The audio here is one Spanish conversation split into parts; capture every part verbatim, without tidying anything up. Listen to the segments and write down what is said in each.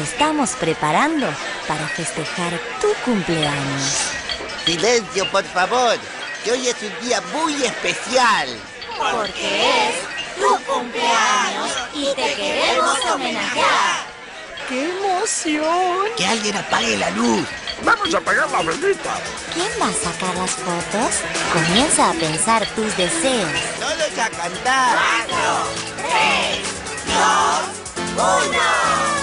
estamos preparando para festejar tu cumpleaños. Silencio, por favor, que hoy es un día muy especial. Porque es tu cumpleaños y te queremos homenajear. ¡Qué emoción! Que alguien apague la luz. ¡Vamos a apagar la velita! ¿Quién va a sacar las fotos? Comienza a pensar tus deseos. Todos a cantar. Cuatro, tres, dos, uno.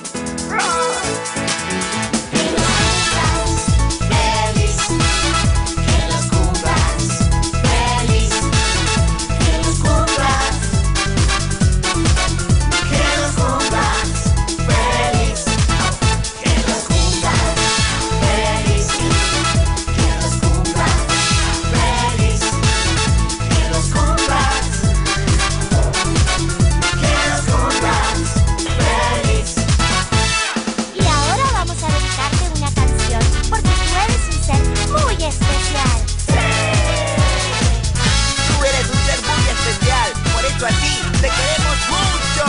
A ti, te queremos mucho.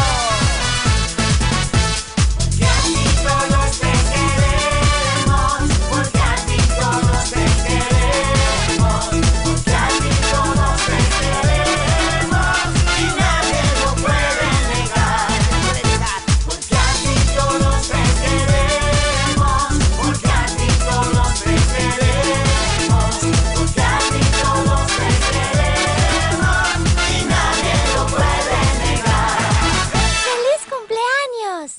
Porque a ti todos te queremos, porque a ti todos te queremos, porque a ti todos te queremos y nadie lo puede negar. Porque a ti todos te queremos, porque a ti todos te queremos, porque a ti todos te queremos y nadie lo puede negar. ¡Feliz cumpleaños!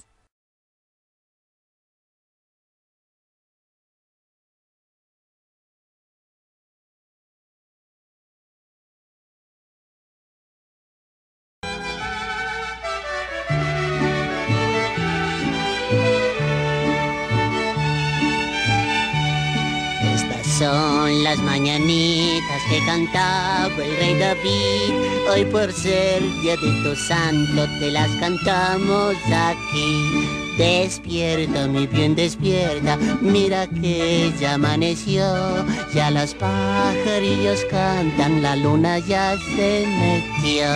Estas son las mañanitas que cantaba el rey David. Hoy por ser día de tu santo te las cantamos aquí. Despierta, mi bien, despierta, mira que ya amaneció. Ya los pajarillos cantan, la luna ya se metió.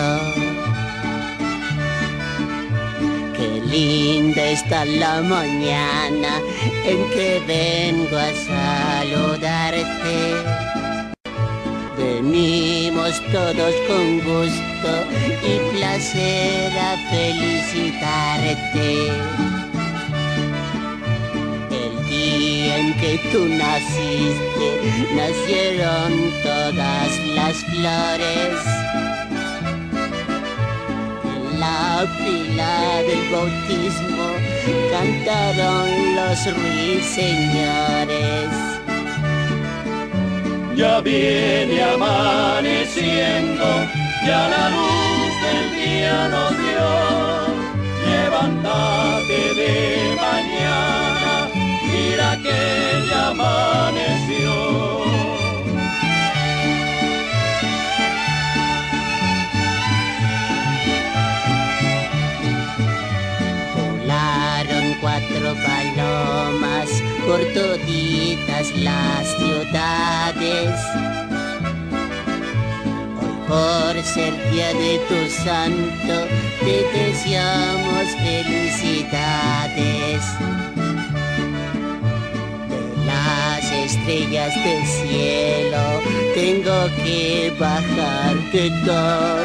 Qué linda está la mañana en que vengo a saludarte. Venimos todos con gusto y placer a felicitarte. El día en que tú naciste, nacieron todas las flores. La fila del bautismo cantaron los ruiseñores. Ya viene amaneciendo, ya la luz del día nos dio. Levántate de mañana, mira que ya amaneció. Cuatro palomas por toditas las ciudades. Hoy por ser día de tu santo te deseamos felicidades. De las estrellas del cielo tengo que bajarte dos.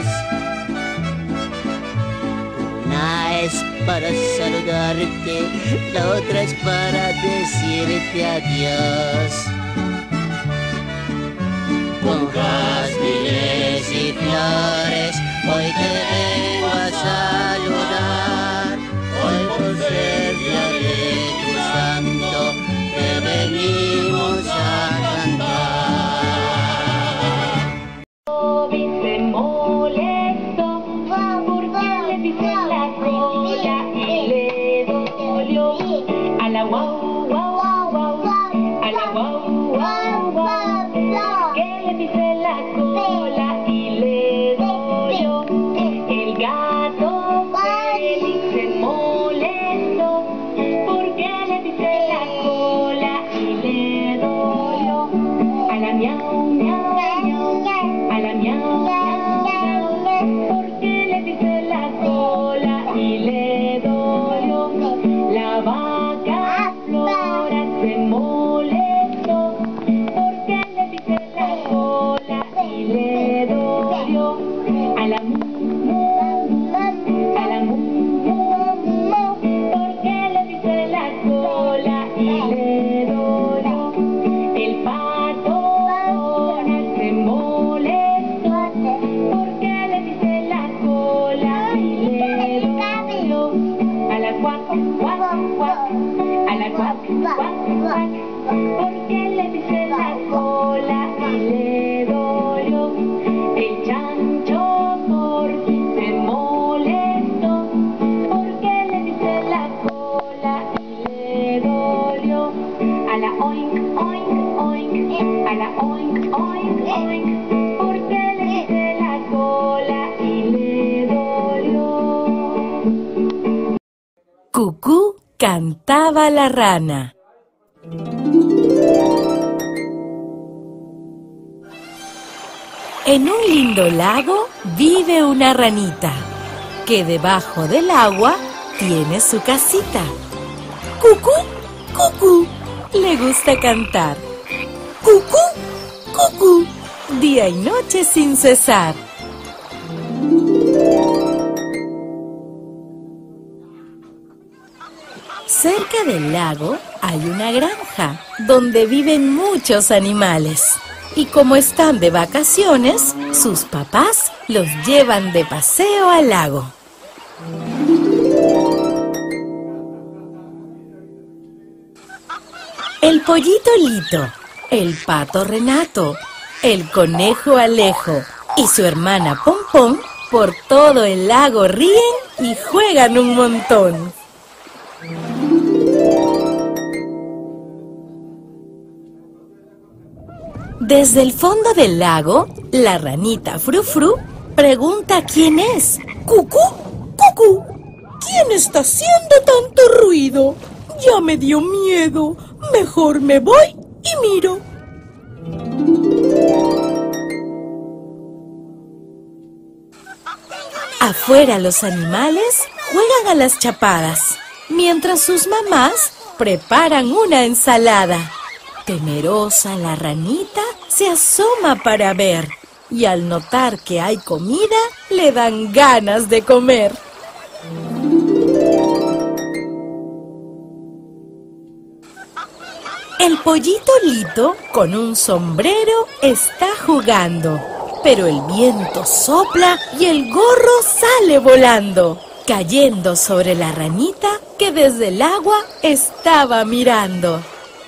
Una es para saludarte, la otra es para decirte adiós. Con jazmines y flores, hoy te vengo a saludar. Hoy por ser día de tu santo, te venimos a cantar. Se molestó porque le pisé la cola y le dolió. A la guau, guau, guau, a la guau, guau, guau, que le pisé la cola y le dolió. El gato feliz se molestó porque le pisé la cola y le dolió. A la miau, miau, miau, a la miau, miau, miau, porque le pisé la cola y le dolió. La vaca Flora se molestó porque le pisé la cola y le dolió. A la mu, mu, mu, a la mu, mu, mu, porque le pisé la cola y le dolió. El pato Donald se molestó porque le pisé la cola y le dolió. A la cuac, cuac, cuac, a la cuac, cuac, cuac, porque le pisé la cola y le dolió. El chancho Corky se molestó porque le pisé la cola y le dolió. A la oink, oink, oink, a la oink, oink, oink, porque le pisé la cola y le dolió. Cucú cantaba la rana. En un lindo lago vive una ranita, que debajo del agua tiene su casita. Cucú, cucú, le gusta cantar. Cucú, cucú, día y noche sin cesar. Cerca del lago hay una granja donde viven muchos animales. Y como están de vacaciones, sus papás los llevan de paseo al lago. El pollito Lito, el pato Renato, el conejo Alejo y su hermana Pompón por todo el lago ríen y juegan un montón. Desde el fondo del lago, la ranita Frufru pregunta quién es. ¡Cucú! ¡Cucú! ¿Quién está haciendo tanto ruido? Ya me dio miedo. Mejor me voy y miro. Afuera los animales juegan a las chapadas, mientras sus mamás preparan una ensalada. Temerosa, la ranita se asoma para ver y al notar que hay comida, le dan ganas de comer. El pollito Lito con un sombrero está jugando, pero el viento sopla y el gorro sale volando, cayendo sobre la ranita que desde el agua estaba mirando.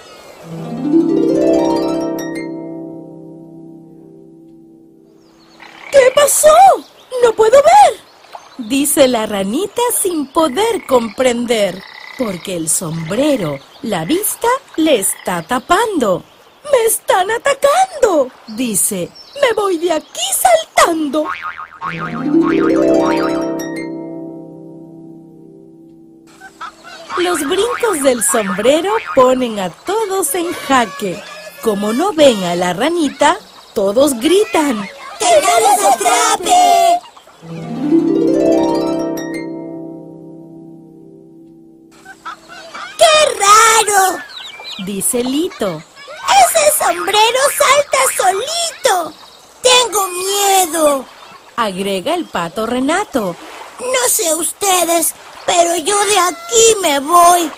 ¿Qué pasó? ¡No puedo ver!, dice la ranita sin poder comprender, porque el sombrero, la vista, le está tapando. ¡Me están atacando!, dice. ¡Me voy de aquí saltando! Los brincos del sombrero ponen a todos en jaque. Como no ven a la ranita, todos gritan: ¡que no los atrape! ¡Qué raro!, dice Lito. ¡Ese sombrero salta solito! ¡Tengo miedo!, agrega el pato Renato. No sé ustedes, pero yo de aquí me voy.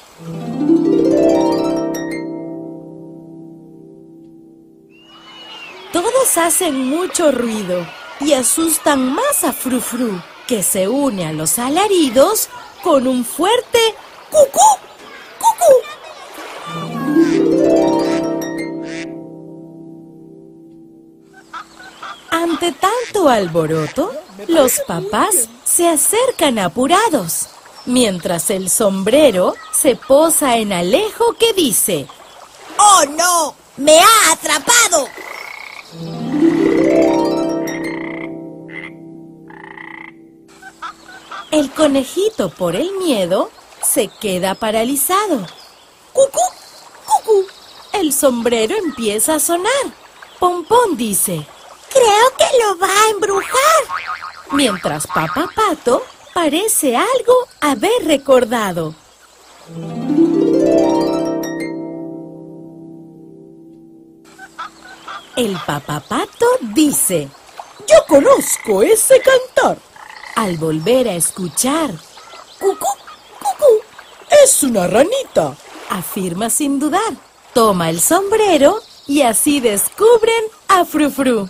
Todos hacen mucho ruido y asustan más a Frufru, que se une a los alaridos con un fuerte cucú, cucú. Ante tanto alboroto, los papás se acercan apurados, mientras el sombrero se posa en Alejo, que dice: ¡oh no! ¡Me ha atrapado! El conejito, por el miedo, se queda paralizado. ¡Cucú! ¡Cucú! El sombrero empieza a sonar. Pompón dice: creo que lo va a embrujar. Mientras Papá Pato parece algo haber recordado. El papapato dice: yo conozco ese cantar. Al volver a escuchar: cucú, cucú, es una ranita, afirma sin dudar. Toma el sombrero y así descubren a Frufru.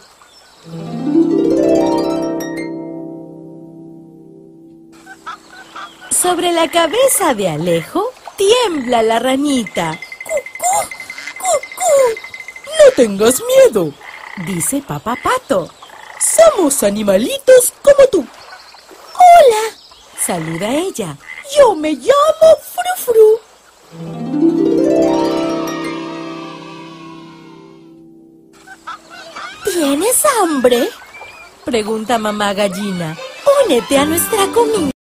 Sobre la cabeza de Alejo tiembla la ranita. ¡Cucú! ¡Cucú! No tengas miedo, dice Papapato. Somos animalitos como tú. Hola, saluda ella. Yo me llamo Frufru. ¿Tienes hambre?, pregunta mamá gallina. Únete a nuestra comida.